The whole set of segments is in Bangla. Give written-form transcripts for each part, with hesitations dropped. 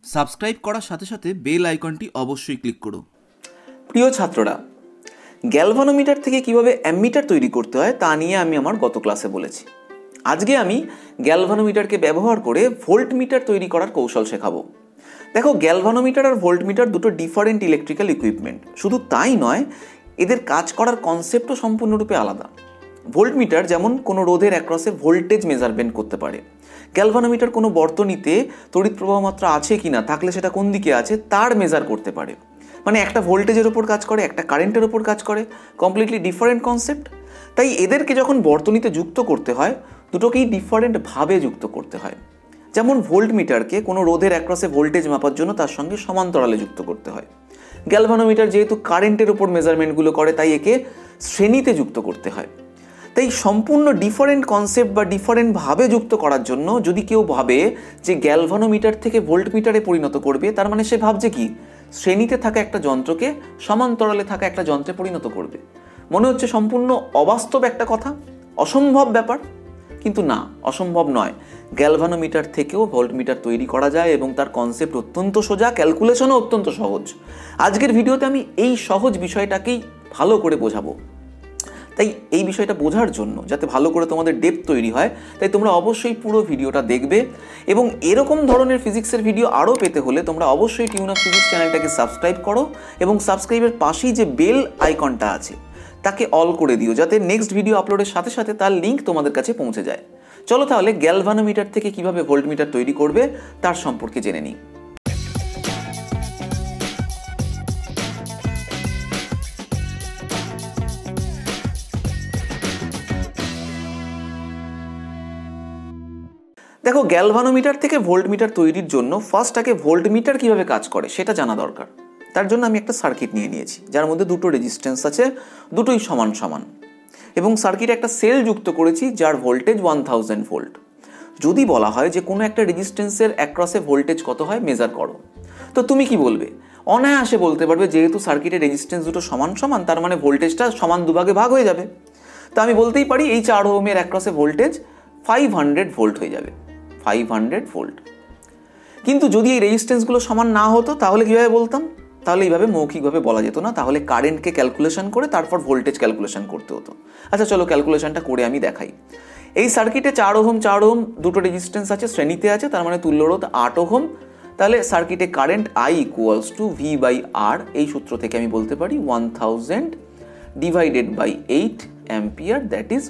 সাবস্ক্রাইব করার সাথে সাথে বেল আইকনটি অবশ্যই ক্লিক করো। প্রিয় ছাত্ররা, গ্যালভানোমিটার থেকে কিভাবে অ্যামমিটার তৈরি করতে হয় তা নিয়ে আমি আমার গত ক্লাসে বলেছি। আজকে আমি গ্যালভানোমিটারকে ব্যবহার করে ভোল্টমিটার তৈরি করার কৌশল শেখাবো। দেখো, গ্যালভানোমিটার আর ভোল্টমিটার দুটো ডিফারেন্ট ইলেকট্রিক্যাল ইকুইপমেন্ট। শুধু তাই নয়, এদের কাজ করার কনসেপ্টও সম্পূর্ণরূপে আলাদা। ভোল্টমিটার যেমন কোনো রোধের অ্যাক্রসে ভোল্টেজ মেজারমেন্ট করতে পারে, গ্যালভানোমিটার কোনো বর্তনীতে তড়িৎ প্রবাহ মাত্রা আছে কিনা, থাকলে সেটা কোন দিকে আছে তার মেজার করতে পারে। মানে একটা ভোল্টেজের ওপর কাজ করে, একটা কারেন্টের ওপর কাজ করে, কমপ্লিটলি ডিফারেন্ট কনসেপ্ট। তাই এদেরকে যখন বর্তনীতে যুক্ত করতে হয়, দুটোকেই ডিফারেন্টভাবে যুক্ত করতে হয়। যেমন ভোল্টমিটারকে কোনো রোধের অ্যাক্রসে ভোল্টেজ মাপার জন্য তার সঙ্গে সমান্তরালে যুক্ত করতে হয়। গ্যালভানোমিটার যেহেতু কারেন্টের ওপর মেজারমেন্টগুলো করে, তাই একে শ্রেণীতে যুক্ত করতে হয়। তাই সম্পূর্ণ ডিফারেন্ট কনসেপ্ট বা ডিফারেন্টভাবে যুক্ত করার জন্য যদি কেউ ভাবে যে গ্যালভানোমিটার থেকে ভোল্টমিটারে পরিণত করবে, তার মানে সে ভাবছে কি শ্রেণীতে থাকা একটা যন্ত্রকে সমান্তরালে থাকা একটা যন্ত্রে পরিণত করবে। মনে হচ্ছে সম্পূর্ণ অবাস্তব একটা কথা, অসম্ভব ব্যাপার। কিন্তু না, অসম্ভব নয়। গ্যালভানোমিটার থেকেও ভোল্টমিটার তৈরি করা যায় এবং তার কনসেপ্ট অত্যন্ত সোজা, ক্যালকুলেশনও অত্যন্ত সহজ। আজকের ভিডিওতে আমি এই সহজ বিষয়টাকেই ভালো করে বোঝাবো। তাই এই বিষয়টা বোঝার জন্য, যাতে ভালো করে তোমাদের ডেপথ তৈরি হয়, তাই তোমরা অবশ্যই পুরো ভিডিওটা দেখবে। এবং এরকম ধরনের ফিজিক্সের ভিডিও আরও পেতে হলে তোমরা অবশ্যই টিউন অফ ফিজিক্স চ্যানেলটাকে সাবস্ক্রাইব করো এবং সাবস্ক্রাইবের পাশেই যে বেল আইকনটা আছে তাকে অল করে দিও, যাতে নেক্সট ভিডিও আপলোডের সাথে সাথে তার লিঙ্ক তোমাদের কাছে পৌঁছে যায়। চলো তাহলে গ্যালভানোমিটার থেকে কিভাবে ভোল্টমিটার তৈরি করবে তার সম্পর্কে জেনে নিই। দেখো, গ্যালভানোমিটার থেকে ভোল্টমিটার তৈরির জন্য ফার্স্ট আগে ভোল্টমিটার কিভাবে কাজ করে সেটা জানা দরকার। তার জন্য আমি একটা সার্কিট নিয়ে নিয়েছি, যার মধ্যে দুটো রেজিস্ট্যান্স আছে, দুটোই সমান সমান, এবং সার্কিটে একটা সেল যুক্ত করেছি যার ভোল্টেজ 1000 ভোল্ট। যদি বলা হয় যে কোনো একটা রেজিস্ট্যান্সের অ্যাক্রসে ভোল্টেজ কত হয় মেজার করো, তো তুমি কি বলবে? অনায়াসে বলতে পারবে যেহেতু সার্কিটের রেজিস্ট্যান্স দুটো সমান সমান, তার মানে ভোল্টেজটা সমান দুভাগে ভাগ হয়ে যাবে। তো আমি বলতেই পারি এই 4 ওহমের অ্যাক্রসে ভোল্টেজ 500 ভোল্ট হয়ে যাবে, 500 ভোল্ট। কিন্তু যদি এই রেজিস্ট্যান্সগুলো সমান না হতো তাহলে কীভাবে বলতাম? তাহলে এইভাবে মৌখিকভাবে বলা যেত না, তাহলে কারেন্টকে ক্যালকুলেশন করে তারপর ভোল্টেজ ক্যালকুলেশন করতে হতো। আচ্ছা চলো ক্যালকুলেশনটা করে আমি দেখাই। এই সার্কিটে 4 ওহম দুটো রেজিস্ট্যান্স আছে, শ্রেণীতে আছে, তার মানে তুল্যরোধ 8 ওহম। তাহলে সার্কিটে কারেন্ট I = V/R, এই সূত্র থেকে আমি বলতে পারি 1000 divided by 8 ampere, that is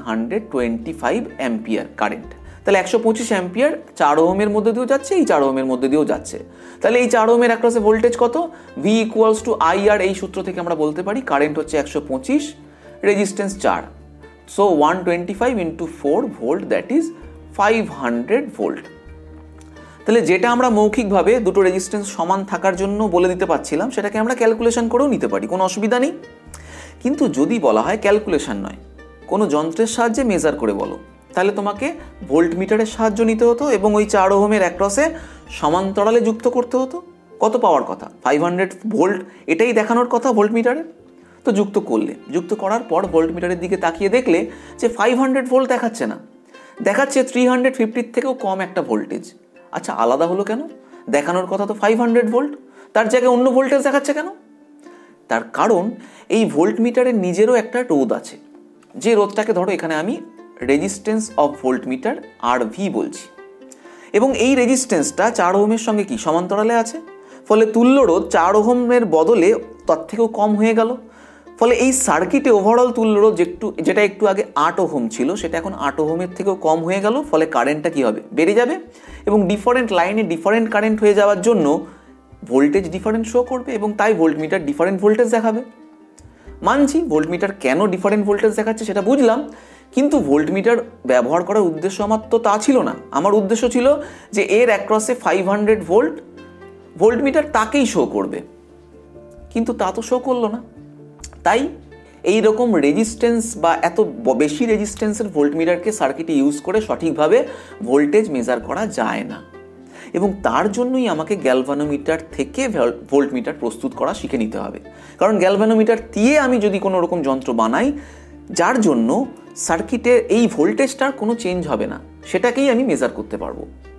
125 ampere current. তাহলে 125 অ্যাম্পিয়ার 4 ওহমের মধ্যে দিয়েও যাচ্ছে, এই 4 ওহমের মধ্যে দিয়েও যাচ্ছে। তাহলে এই 4 ওহমের অ্যাক্রসে ভোল্টেজ কত? V = IR, এই সূত্র থেকে আমরা বলতে পারি কারেন্ট হচ্ছে 125, resistance 4, so 125 × 4 volt, that is 500 volt. তাহলে যেটা আমরা মৌখিকভাবে দুটো রেজিস্ট্যান্স সমান থাকার জন্য বলে দিতে পারছিলাম, সেটাকে আমরা ক্যালকুলেশন করেও নিতে পারি, কোনো অসুবিধা নেই। কিন্তু যদি বলা হয় ক্যালকুলেশন নয়, কোনো যন্ত্রের সাহায্যে মেজার করে বলো, তাহলে তোমাকে ভোল্টমিটারের সাহায্য নিতে হতো এবং ওই 4 ওহমের অ্যাক্রসে সমান্তরালে যুক্ত করতে হতো। কত পাওয়ার কথা? 500 ভোল্ট, এটাই দেখানোর কথা ভোল্টমিটারে। তো যুক্ত করার পর ভোল্টমিটারের দিকে তাকিয়ে দেখলে যে 500 ভোল্ট দেখাচ্ছে না, দেখাচ্ছে 350 থেকেও কম একটা ভোল্টেজ। আচ্ছা, আলাদা হলো কেন? দেখানোর কথা তো 500 ভোল্ট, তার জায়গায় অন্য ভোল্টেজ দেখাচ্ছে কেন? তার কারণ এই ভোল্টমিটারের নিজেরও একটা রোধ আছে, যে রোধটাকে ধরো এখানে আমি রেজিস্ট্যান্স অফ ভোল্টমিটার RV বলছি, এবং এই রেজিস্ট্যান্সটা 4 ওহমের সঙ্গে কি সমান্তরালে আছে। ফলে তুল্য রোধ 4 ওহমের বদলে তার থেকেও কম হয়ে গেল। ফলে এই সার্কিটে ওভারঅল তুল্য রোধ যেটা একটু আগে 8 ওহম ছিল, সেটা এখন 8 ওহমের থেকেও কম হয়ে গেল। ফলে কারেন্টটা কি হবে? বেড়ে যাবে, এবং ডিফারেন্ট লাইনে ডিফারেন্ট কারেন্ট হয়ে যাওয়ার জন্য ভোল্টেজ ডিফারেন্ট শো করবে, এবং তাই ভোল্টমিটার ডিফারেন্ট ভোল্টেজ দেখাবে। মানছি ভোল্টমিটার কেন ডিফারেন্ট ভোল্টেজ দেখাচ্ছে সেটা বুঝলাম, কিন্তু ভোল্টমিটার ব্যবহার করার উদ্দেশ্য আমার তো তা ছিল না। আমার উদ্দেশ্য ছিল যে এর অ্যাক্রসে 500 ভোল্ট, ভোল্টমিটার তাকেই শো করবে, কিন্তু তা তো শো করলো না। তাই এই রকম রেজিস্ট্যান্স বা এত বেশি রেজিস্ট্যান্সের ভোল্টমিটারকে সার্কিটে ইউজ করে সঠিকভাবে ভোল্টেজ মেজার করা যায় না, এবং তার জন্যই আমাকে গ্যালভানোমিটার থেকে ভোল্টমিটার প্রস্তুত করা শিখে নিতে হবে। কারণ গ্যালভানোমিটার দিয়ে আমি যদি কোনো রকম যন্ত্র বানাই যার জন্য সার্কিটের এই ভোল্টেজটার কোনো চেঞ্জ হবে না, সেটাকেই আমি মেজার করতে পারবো।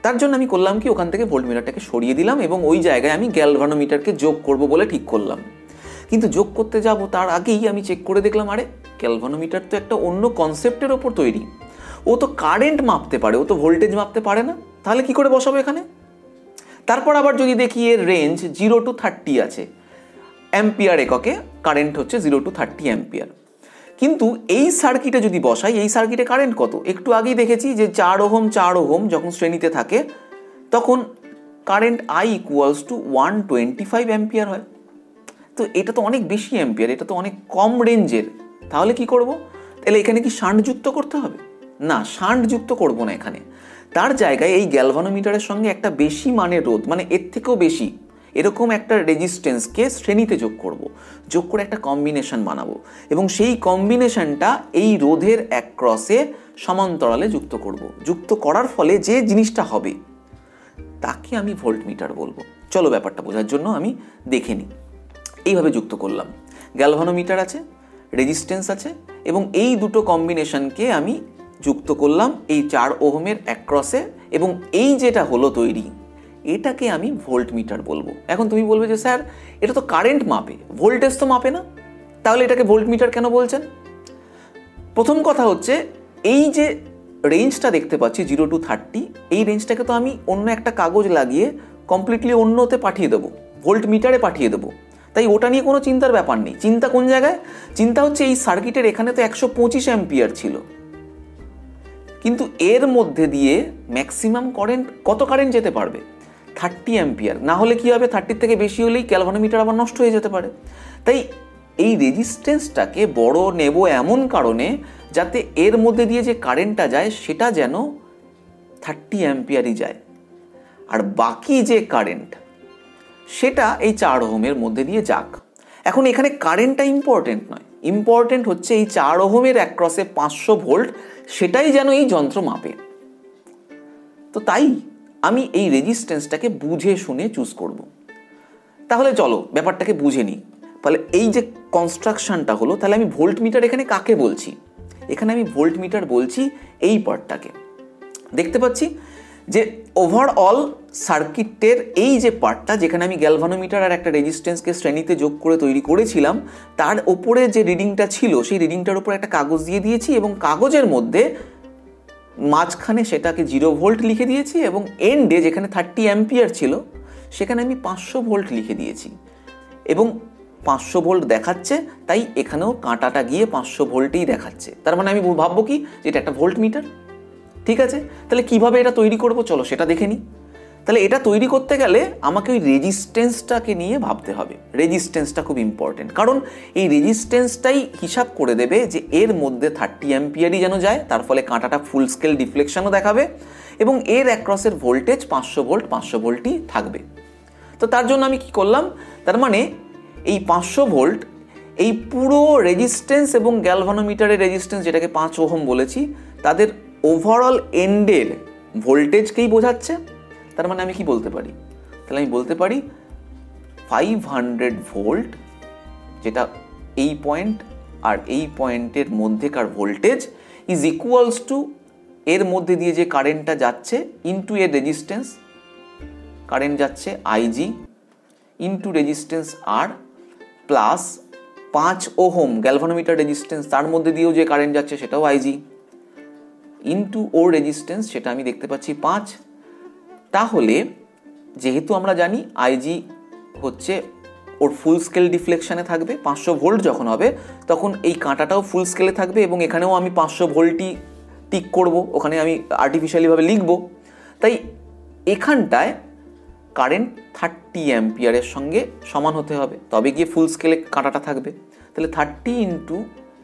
তার জন্য আমি করলাম কি, ওখান থেকে ভোল্টমিটারটাকে সরিয়ে দিলাম এবং ওই জায়গায় আমি গ্যালভানোমিটারকে যোগ করব বলে ঠিক করলাম। কিন্তু যোগ করতে যাব তার আগেই আমি চেক করে দেখলাম, আরে গ্যালভানোমিটার তো একটা অন্য কনসেপ্টের ওপর তৈরি, ও তো কারেন্ট মাপতে পারে, ও তো ভোল্টেজ মাপতে পারে না, তাহলে কি করে বসাবো এখানে? তারপর আবার যদি দেখি এর রেঞ্জ 0 to 30 আছে, অ্যাম্পিয়ার এককে কারেন্ট হচ্ছে 0 to 30 অ্যাম্পিয়ার। কিন্তু এই সার্কিটে যদি বসাই, এই সার্কিটে কারেন্ট কত? একটু আগেই দেখেছি যে 4 ওহম যখন শ্রেণীতে থাকে তখন current I equals to 125 ampere হয়। তো এটা তো অনেক বেশি অ্যাম্পিয়ার, এটা তো অনেক কম রেঞ্জের। তাহলে কি করব? তাহলে এখানে কি শান্ট যুক্ত করতে হবে? না, শান্ট যুক্ত করব না এখানে। তার জায়গায় এই গ্যালভানোমিটারের সঙ্গে একটা বেশি মানের রোধ, মানে এর থেকেও বেশি এরকম একটা রেজিস্ট্যান্সকে শ্রেণীতে যোগ করব, যোগ করে একটা কম্বিনেশন বানাবো এবং সেই কম্বিনেশনটা এই রোধের অ্যাক্রসে সমান্তরালে যুক্ত করব। যুক্ত করার ফলে যে জিনিসটা হবে তাকে আমি ভোল্টমিটার বলবো। চলো ব্যাপারটা বোঝার জন্য আমি দেখে নিই। এইভাবে যুক্ত করলাম, গ্যালভানোমিটার আছে, রেজিস্ট্যান্স আছে এবং এই দুটো কম্বিনেশনকে আমি যুক্ত করলাম এই 4 ওহমের অ্যাক্রসে এবং এই যেটা হলো তৈরি এটাকে আমি ভোল্টমিটার বলবো। এখন তুমি বলবে যে স্যার এটা তো কারেন্ট মাপে, ভোল্টেজ তো মাপে না, তাহলে এটাকে ভোল্টমিটার কেন বলছেন? প্রথম কথা হচ্ছে, এই যে রেঞ্জটা দেখতে পাচ্ছি 0 to 30, এই রেঞ্জটাকে তো আমি অন্য একটা কাগজ লাগিয়ে কমপ্লিটলি অন্যতে পাঠিয়ে দেবো, ভোল্টমিটারে পাঠিয়ে দেবো। তাই ওটা নিয়ে কোনো চিন্তার ব্যাপার নেই। চিন্তা কোন জায়গায়? চিন্তা হচ্ছে এই সার্কিটের এখানে তো 125 অ্যাম্পিয়ার ছিল, কিন্তু এর মধ্যে দিয়ে ম্যাক্সিমাম কারেন্ট, কত কারেন্ট যেতে পারবে? 30 অ্যাম্পিয়ার। না হলে কি হবে, 30 থেকে বেশি হলেই গ্যালভানোমিটার আবার নষ্ট হয়ে যেতে পারে। তাই এই রেজিস্ট্যান্সটাকে বড় নেব এমন কারণে যাতে এর মধ্যে দিয়ে যে কারেন্টটা যায় সেটা যেন 30 অ্যাম্পিয়ারই যায়, আর বাকি যে কারেন্ট সেটা এই 4 ওহমের মধ্যে দিয়ে যাক। এখন এখানে কারেন্টটা ইম্পর্টেন্ট নয়, ইম্পর্টেন্ট হচ্ছে এই 4 ওহমের অ্যাক্রসে 500 ভোল্ট, সেটাই যেন এই যন্ত্র মাপে। তো তাই আমি এই রেজিস্ট্যান্সটাকে বুঝে শুনে চুজ করব। তাহলে চলো ব্যাপারটাকে বুঝে নিই। তাহলে এই যে কনস্ট্রাকশনটা হলো, তাহলে আমি ভোল্টমিটার এখানে কাকে বলছি? এখানে আমি ভোল্টমিটার বলছি এই পার্টটাকে। দেখতে পাচ্ছি যে ওভারঅল সার্কিটের এই যে পার্টটা, যেখানে আমি গ্যালভানোমিটার আর একটা রেজিস্ট্যান্সকে শ্রেণীতে যোগ করে তৈরি করেছিলাম, তার ওপরে যে রিডিংটা ছিল সেই রিডিংটার উপর একটা কাগজ দিয়ে দিয়েছি এবং কাগজের মধ্যে মাঝখানে সেটাকে 0 ভোল্ট লিখে দিয়েছি এবং এন্ডে যেখানে 30 অ্যাম্পিয়ার ছিল সেখানে আমি 500 ভোল্ট লিখে দিয়েছি এবং 500 ভোল্ট দেখাচ্ছে, তাই এখানেও কাঁটাটা গিয়ে 500 ভোল্টেই দেখাচ্ছে। তার মানে আমি ভাববো কি, যে এটা একটা ভোল্টমিটার। ঠিক আছে, তাহলে কিভাবে এটা তৈরি করব চলো সেটা দেখে নিই। তাহলে এটা তৈরি করতে গেলে আমাকে ওই রেজিস্ট্যান্সটাকে নিয়ে ভাবতে হবে। রেজিস্ট্যান্সটা খুব ইম্পর্টেন্ট, কারণ এই রেজিস্ট্যান্সটাই হিসাব করে দেবে যে এর মধ্যে 30 অ্যাম্পিয়ারই যেন যায়, তার ফলে কাঁটাটা ফুল স্কেল ডিফ্লেকশনও দেখাবে এবং এর অ্যাক্রসের ভোল্টেজ 500 ভোল্ট 500 ভোল্টই থাকবে। তো তার জন্য আমি কি করলাম, তার মানে এই 500 ভোল্ট এই পুরো রেজিস্ট্যান্স এবং গ্যালভানোমিটারের রেজিস্ট্যান্স, যেটাকে 5 ওহম বলেছি, তাদের ওভারঅল এন্ডের ভোল্টেজকেই বোঝাচ্ছে। তার মানে আমি কি বলতে পারি, তাহলে আমি বলতে পারি 500 ভোল্ট, যেটা এই পয়েন্ট আর এই পয়েন্টের মধ্যেকার ভোল্টেজ, ইজ ইকুয়ালস টু এর মধ্যে দিয়ে যে কারেন্টটা যাচ্ছে ইনটু এর রেজিস্ট্যান্স, কারেন্ট যাচ্ছে IG into resistance R plus 5 ohm galvanometer resistance, তার মধ্যে দিয়েও যে কারেন্ট যাচ্ছে সেটাও IG ইনটু ওর রেজিস্ট্যান্স, সেটা আমি দেখতে পাচ্ছি 5। তাহলে যেহেতু আমরা জানি IG হচ্ছে ওর ফুল স্কেল ডিফ্লেকশনে থাকবে, 500 ভোল্ট যখন হবে তখন এই কাঁটাটাও ফুল স্কেলে থাকবে এবং এখানেও আমি 500 ভোল্টই টিক করব, ওখানে আমি আর্টিফিশিয়ালিভাবে লিখব। তাই এখানটায় কারেন্ট 30 অ্যাম্পিয়ারের সঙ্গে সমান হতে হবে, তবে গিয়ে ফুল স্কেলে কাঁটাটা থাকবে। তাহলে 30 into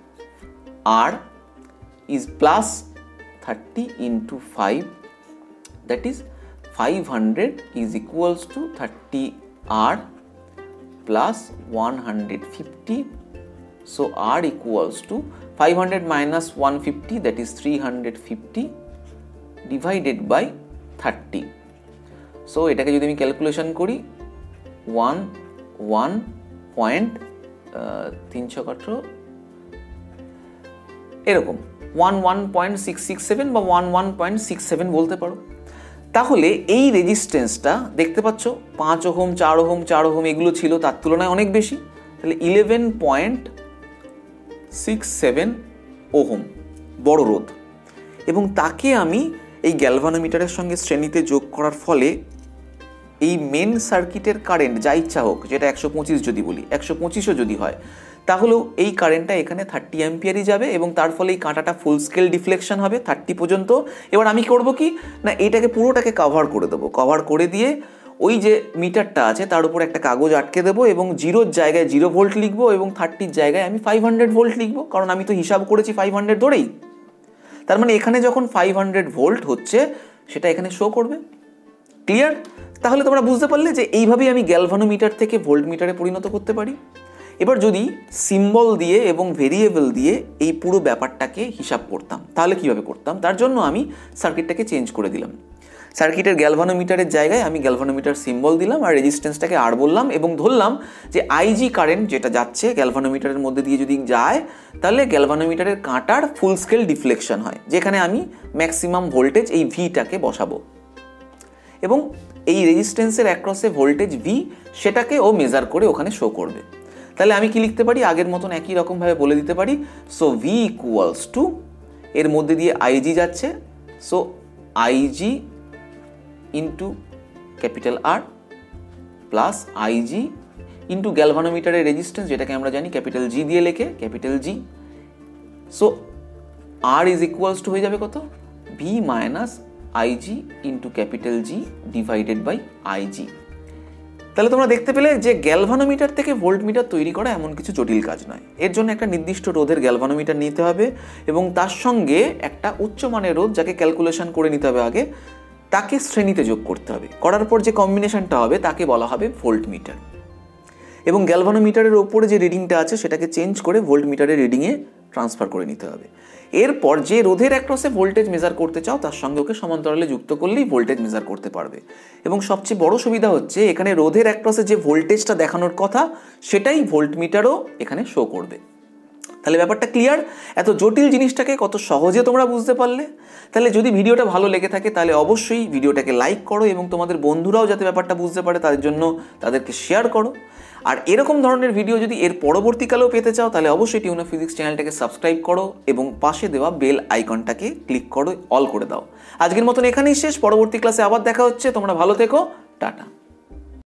R is plus 30 into 5, that is 500 is equals to 30R plus 150. So R equals to 500 minus 150, that is 350 divided by 30. So এটাকে যদি আমি ক্যালকুলেশন করি 11.318 এরকম 11.667 বা 11.67 বলতে পারো। তাহলে এই রেজিস্ট্যান্সটা দেখতে পাচ্ছ 5 ওহম 4 ওহম 4 ওহম এগুলো ছিল, তার তুলনায় অনেক বেশি, তাহলে 11.67 ওহম বড় রোধ। এবং তাকে আমি এই গ্যালভানোমিটারের সঙ্গে শ্রেণীতে যোগ করার ফলে এই মেন সার্কিটের কারেন্ট যা ইচ্ছা হোক, যেটা 125 যদি বলি, 125ও যদি হয়, তাহলেও এই কারেন্টটা এখানে 30 অ্যাম্পিয়ারই যাবে এবং তার ফলে এই কাঁটাটা ফুল স্কেল ডিফ্লেকশন হবে 30 পর্যন্ত। এবার আমি করব কি না, এটাকে পুরোটাকে কভার করে দেবো, কভার করে দিয়ে ওই যে মিটারটা আছে তার উপর একটা কাগজ আটকে দেবো এবং 0 জায়গায় 0 ভোল্ট লিখবো এবং 30 জায়গায় আমি 500 ভোল্ট লিখবো, কারণ আমি তো হিসাব করেছি 500 ধরেই। তার মানে এখানে যখন 500 ভোল্ট হচ্ছে সেটা এখানে শো করবে। ক্লিয়ার? তাহলে তোমরা বুঝতে পারলে যে এইভাবেই আমি গ্যালভানোমিটার থেকে ভোল্টমিটারে পরিণত করতে পারি। এবার যদি সিম্বল দিয়ে এবং ভেরিয়েবল দিয়ে এই পুরো ব্যাপারটাকে হিসাব করতাম তাহলে কিভাবে করতাম, তার জন্য আমি সার্কিটটাকে চেঞ্জ করে দিলাম। সার্কিটের গ্যালভানোমিটারের জায়গায় আমি গ্যালভানোমিটার সিম্বল দিলাম আর রেজিস্ট্যান্সটাকে আর বললাম এবং ধরলাম যে আইজি কারেন্ট যেটা যাচ্ছে গ্যালভানোমিটারের মধ্যে দিয়ে যদি যায় তাহলে গ্যালভানোমিটারের কাঁটার ফুল স্কেল ডিফ্লেকশন হয়, যেখানে আমি ম্যাক্সিমাম ভোল্টেজ এই ভিটাকে বসাবো এবং এই রেজিস্ট্যান্সের অ্যাক্রসে ভোল্টেজ ভি সেটাকে ও মেজার করে ওখানে শো করবে। তাহলে আমি কি লিখতে পারি, আগের মতন একই রকমভাবে বলে দিতে পারি। সো ভি ইকুয়ালস টু, এর মধ্যে দিয়ে আইজি যাচ্ছে, so Ig into capital R plus Ig into গ্যালভানোমিটারের রেজিস্ট্যান্স যেটাকে আমরা জানি ক্যাপিটাল জি দিয়ে লেখে, capital G. So R is equals to হয়ে যাবে কত, V minus Ig into capital G divided by Ig. তাহলে তোমরা দেখতে পেলে যে গ্যালভানোমিটার থেকে ভোল্টমিটার তৈরি করা এমন কিছু জটিল কাজ নয়। এর জন্য একটা নির্দিষ্ট রোধের গ্যালভানোমিটার নিতে হবে এবং তার সঙ্গে একটা উচ্চমানের রোধ যাকে ক্যালকুলেশন করে নিতে হবে আগে, তাকে শ্রেণীতে যোগ করতে হবে। করার পর যে কম্বিনেশনটা হবে তাকে বলা হবে ভোল্টমিটার। এবং গ্যালভানোমিটারের ওপরে যে রিডিংটা আছে সেটাকে চেঞ্জ করে ভোল্টমিটারের রিডিংয়ে ট্রান্সফার করে নিতে হবে। এরপর যে রোধের অ্যাক্রসে ভোল্টেজ মেজার করতে চাও তার সঙ্গে ওকে সমান্তরালে যুক্ত করলেই ভোল্টেজ মেজার করতে পারবে। এবং সবচেয়ে বড় সুবিধা হচ্ছে এখানে রোধের অ্যাক্রসে যে ভোল্টেজটা দেখানোর কথা সেটাই ভোল্টমিটারও এখানে শো করবে। তাহলে ব্যাপারটা ক্লিয়ার? এত জটিল জিনিসটাকে কত সহজে তোমরা বুঝতে পারলে। তাহলে যদি ভিডিওটা ভালো লেগে থাকে তাহলে অবশ্যই ভিডিওটাকে লাইক করো এবং তোমাদের বন্ধুরাও যাতে ব্যাপারটা বুঝতে পারে তাদের জন্য তাদেরকে শেয়ার করো। আর এরকম ধরনের ভিডিও যদি এর পরবর্তীকালেও পেতে চাও তাহলে অবশ্যই টিউন অফ ফিজিক্স চ্যানেলটাকে সাবস্ক্রাইব করো এবং পাশে দেওয়া বেল আইকনটাকে ক্লিক করো, অল করে দাও। আজকের মতন এখানেই শেষ, পরবর্তী ক্লাসে আবার দেখা হচ্ছে। তোমরা ভালো থেকো, টাটা।